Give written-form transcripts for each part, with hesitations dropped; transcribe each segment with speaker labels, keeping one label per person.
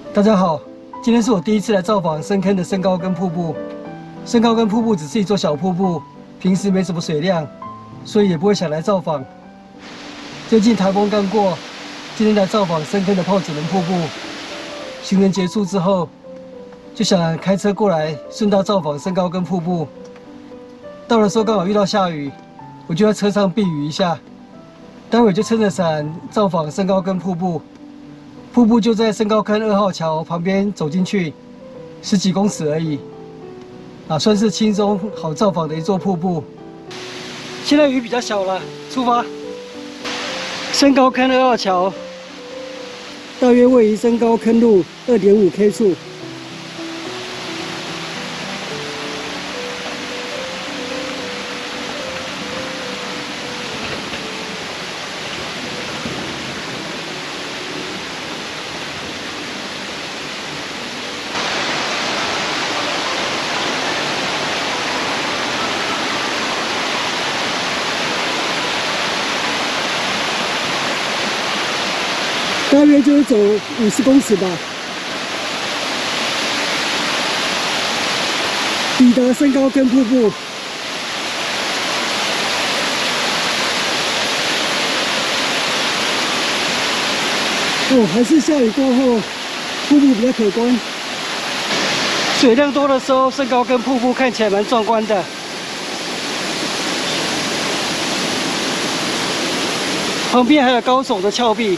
Speaker 1: 大家好，今天是我第一次来造访深坑的深高根瀑布。深高根瀑布只是一座小瀑布，平时没什么水量，所以也不会想来造访。最近台风刚过，今天来造访深坑的泡子仑瀑布。行程结束之后，就想开车过来，顺道造访深高根瀑布。到的时候刚好遇到下雨，我就在车上避雨一下。待会就撑着伞造访深高根瀑布。瀑布就在深高坑2号桥旁边走进去，10几公尺而已，算是轻松好造访的一座瀑布。现在雨比较小了，出发。深高坑2号桥，大约位于深高坑路2.5K 处。大约就是走50公尺吧，抵达深高根瀑布。还是下雨过后，瀑布比较可观。水量多的时候，深高根瀑布看起来蛮壮观的。旁边还有高耸的峭壁。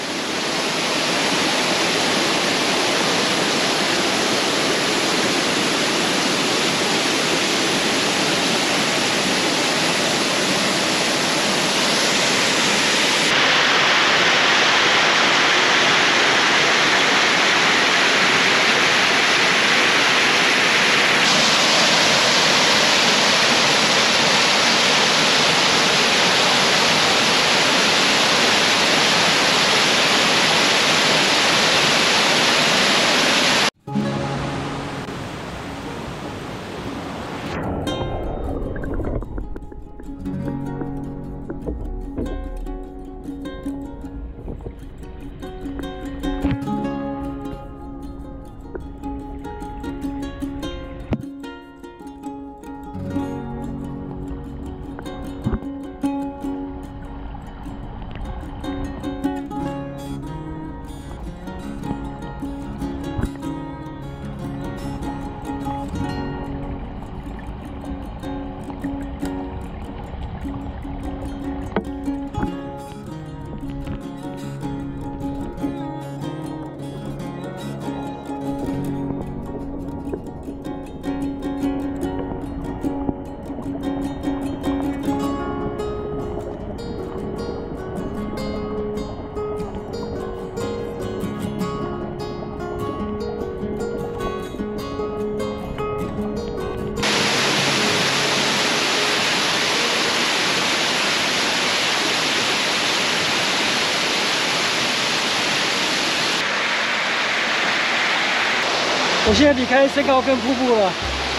Speaker 1: 我现在离开深高根瀑布了，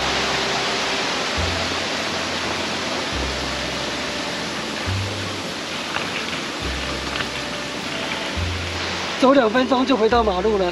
Speaker 1: 走2分钟就回到马路了。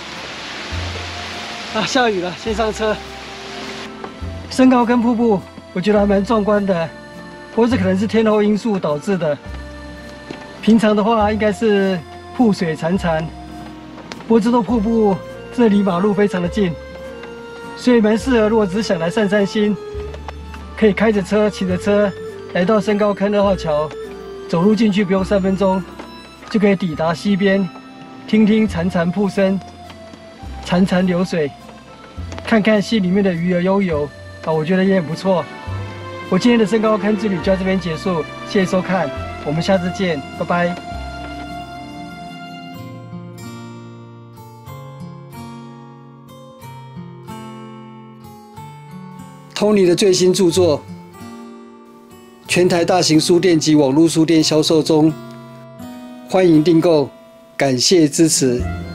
Speaker 1: 下雨了，先上车。深高根瀑布，我觉得还蛮壮观的，不过这可能是天候因素导致的。平常的话应该是瀑水潺潺，不过这座瀑布这离马路非常的近，所以蛮适合。如果只是想来散散心，可以开着车、骑着车来到深高坑2号桥，走路进去不用3分钟，就可以抵达溪边，听听潺潺瀑声、潺潺流水，看看溪里面的鱼儿悠游，我觉得也很不错。我今天的深高坑之旅就到这边结束，谢谢收看，我们下次见，拜拜。Tony 的最新著作，全台大型书店及网络书店销售中，欢迎订购，感谢支持。